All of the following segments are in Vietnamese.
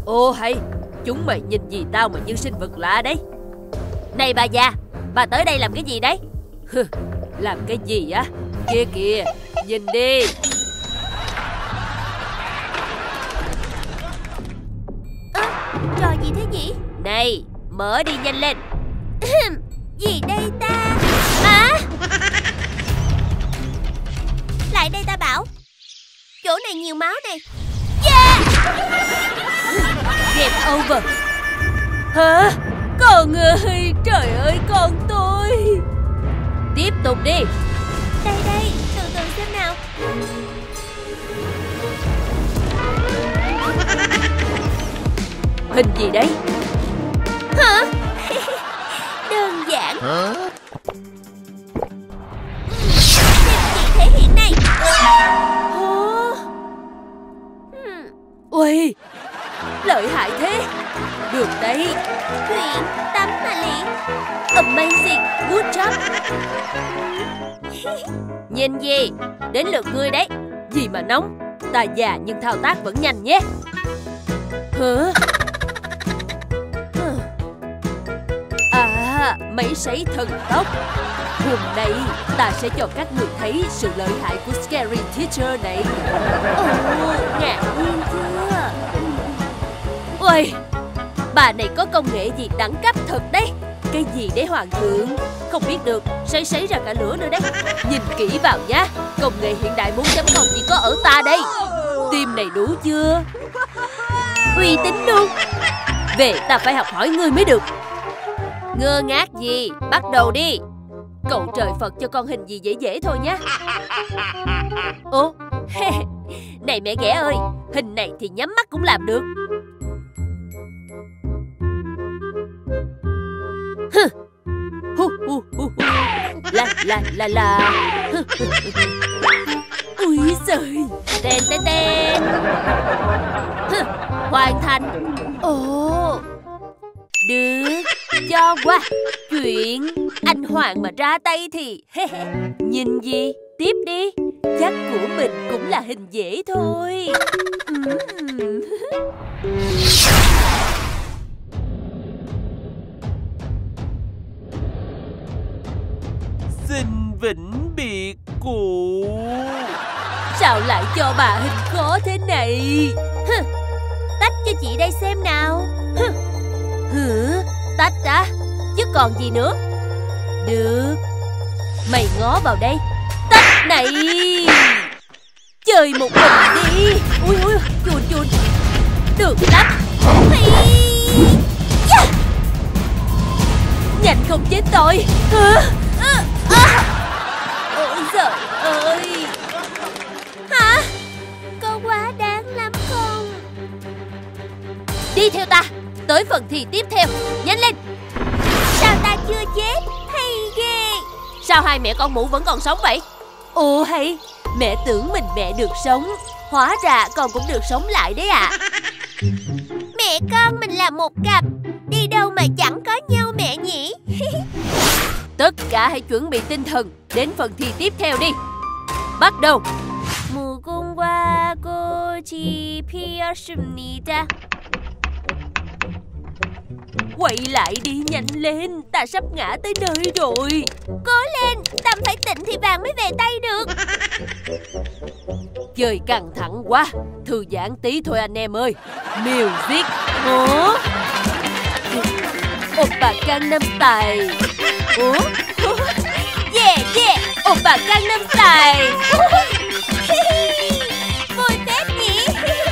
Ô hay, chúng mày nhìn gì tao mà như sinh vật lạ đấy. Này bà già, bà tới đây làm cái gì đấy? Làm cái gì á? Kia kìa, nhìn đi. Trò gì thế nhỉ? Này, mở đi nhanh lên. Gì đây ta? Lại đây ta bảo. Chỗ này nhiều máu này. Game over. Hả? Con ơi, trời ơi con tôi. Tiếp tục đi. Đây, từ từ xem nào. Hình gì đấy? Hả? Đơn giản. Xem gì thể hiện này. Ui, lợi hại thế. Được đấy. Chuyện tắm mà liền. Amazing, good job. Nhìn gì? Đến lượt ngươi đấy. Gì mà nóng. Ta già nhưng thao tác vẫn nhanh nhé. Hả? À, máy sấy thần tốc. Hôm nay ta sẽ cho các người thấy sự lợi hại của Scary Teacher này. Ngạc nhiên chưa? Ôi, bà này có công nghệ gì đẳng cấp thật đấy. Cái gì đấy hoàng thượng? Không biết được, sấy ra cả lửa nữa đấy. Nhìn kỹ vào nhá. Công nghệ hiện đại 4.0 chỉ có ở ta đây. Team này đủ chưa? Uy tín luôn. Về ta phải học hỏi ngươi mới được. Ngơ ngác gì? Bắt đầu đi. Cậu trời Phật cho con hình gì dễ dễ thôi nhé. Ủa? Này mẹ ghẻ ơi, hình này thì nhắm mắt cũng làm được. La. Ui giời. Tên. Hoàn thành. Ồ, được. Cho qua. Chuyện anh Hoàng mà ra tay thì nhìn gì? Tiếp đi. Chắc của mình cũng là hình dễ thôi. Xin vĩnh biệt cụ. Sao lại cho bà hình khó thế này? Tách cho chị đây xem nào. Tách á? Chứ còn gì nữa? Được. Mày ngó vào đây. Tách này. Chơi một mình đi. Ui, chuồn. Được tách. Nhanh không chết tôi. Ôi giời ơi. Hả? Cô quá đáng lắm con. Đi theo ta. Tới phần thi tiếp theo. Nhanh lên. Sao ta chưa chết? Hay ghê. Sao hai mẹ con mụ vẫn còn sống vậy? Ồ hay. Mẹ tưởng mình mẹ được sống. Hóa ra con cũng được sống lại đấy ạ. Mẹ con mình là một cặp. Đi đâu mà chẳng có nhau mẹ nhỉ? Tất cả hãy chuẩn bị tinh thần. Đến phần thi tiếp theo đi. Bắt đầu. 무궁화 꽃이 피었습니다. Quay lại đi nhanh lên. Ta sắp ngã tới nơi rồi. Cố lên. Tâm phải tịnh thì vàng mới về tay được. Chơi căng thẳng quá. Thư giãn tí thôi anh em ơi. Music. Ủa? Oppa Gangnam Style. Ủa? Yeah. Oppa Gangnam Style. Vui phết nhỉ.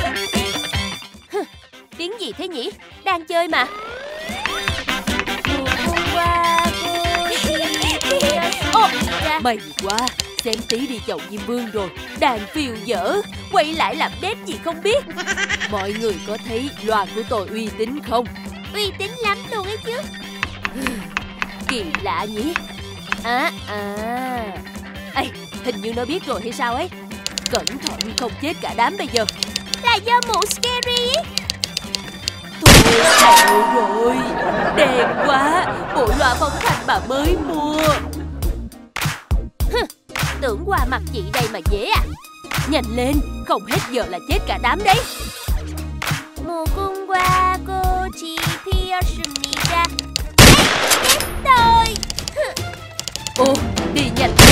Tiếng gì thế nhỉ? Đang chơi mà. May quá. Xem tí đi chầu Diêm Vương rồi. Đàn phiêu dở. Quay lại làm đét gì không biết. Mọi người có thấy loa của tôi uy tín không? Uy tín lắm luôn ấy chứ. Kỳ lạ nhỉ. Ê, hình như nó biết rồi hay sao ấy. Cẩn thận không chết cả đám bây giờ. Là do mụ Scary ấy. Thôi chào rồi. Đèn quá. Bộ loa phóng thanh bà mới mua. Tưởng qua mặt chị đây mà dễ à. Nhanh lên. Không hết giờ là chết cả đám đấy. 무궁화 하고 지피었습니다. chết rồi. Ồ, đi nhanh thế.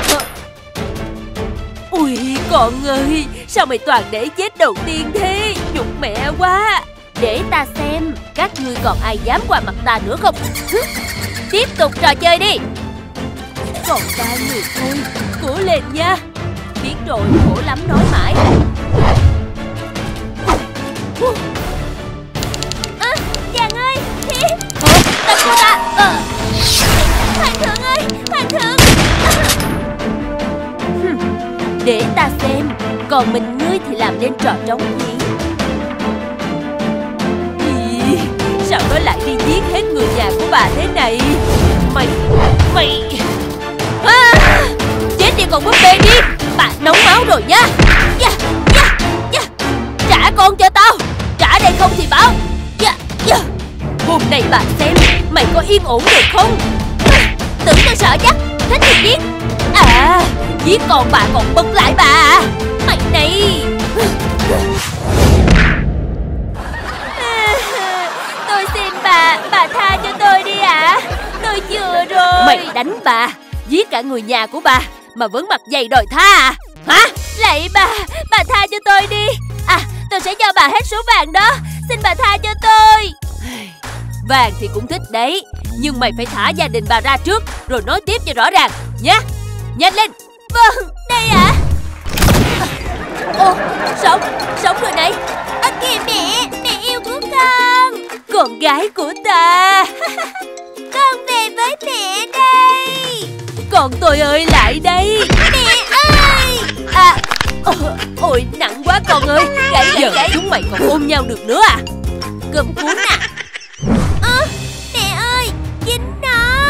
Ui, con ơi, sao mày toàn để chết đầu tiên thế? Nhục mẹ quá. Để ta xem các ngươi còn ai dám qua mặt ta nữa không. Tiếp tục trò chơi đi. Còn 3 người thôi, cố lên nha. Biết rồi, khổ lắm nói mãi. Chàng ơi, Tập của ta. Hoàng thượng ơi, Hoàng thượng. Để ta xem, còn mình ngươi thì làm nên trò trống gì? Ý, sao nó lại đi giết hết người nhà của bà thế này? Mày chết đi con búp bê đi. Bà nóng máu rồi nha. Trả con cho tao. Trả đây không thì báo. Hôm nay bà xem mày có yên ổn được không? Tưởng tôi sợ chắc. Thích thì giết. Giết con bà còn bật lại bà à? Mày này. Tôi xin bà tha cho tôi đi ạ. Tôi vừa rồi. Mày đánh bà, giết cả người nhà của bà mà vẫn mặt dày đòi tha à? Hả? Lạy bà tha cho tôi đi. Tôi sẽ cho bà hết số vàng đó. Xin bà tha cho tôi. Vàng thì cũng thích đấy, nhưng mày phải thả gia đình bà ra trước rồi nói tiếp cho rõ ràng nhá. Nhanh lên. Vâng, đây ạ. Ô, sống rồi này. Kìa mẹ yêu của con gái của ta. Con về với mẹ đây. Con tôi ơi, lại đây. Mẹ ơi. Ôi nặng quá con ơi. Giờ chúng mày còn ôm nhau được nữa à? Cơm cuốn à? Mẹ ơi, dính nó.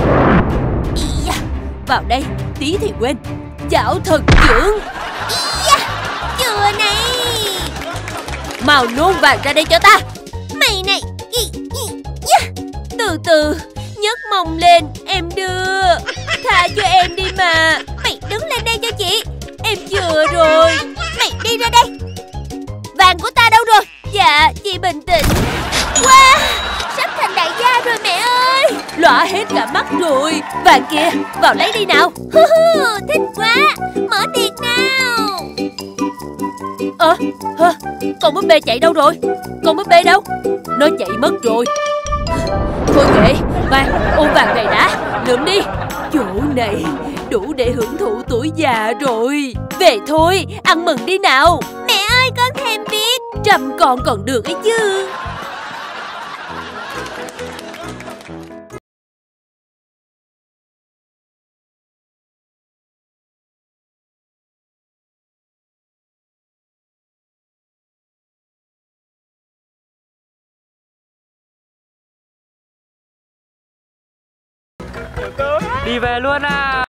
Vào đây, tí thì quên. Chảo thần trưởng. Chừa này. Mau nôn vàng ra đây cho ta. Mày này. Từ từ, nhấc mông lên, em đưa. Tha cho em đi mà. Mày đứng lên đây cho chị. Em vừa rồi. Mày đi ra đây. Vàng của ta đâu rồi? Dạ, chị bình tĩnh. Wow, sắp thành đại gia rồi mẹ ơi. Lóa hết cả mắt rồi. Vàng kia, vào lấy đi nào. Thích quá. Mở tiền nào. Con búp bê chạy đâu rồi? Con búp bê đâu? Nó chạy mất rồi. Thôi kệ, Vàng, ôm vàng này đã. Lượm đi. Chỗ này đủ để hưởng thụ tuổi già rồi. Về thôi, ăn mừng đi nào. Mẹ ơi, con thèm biết. 100 con còn được ấy chứ. Đi về luôn à.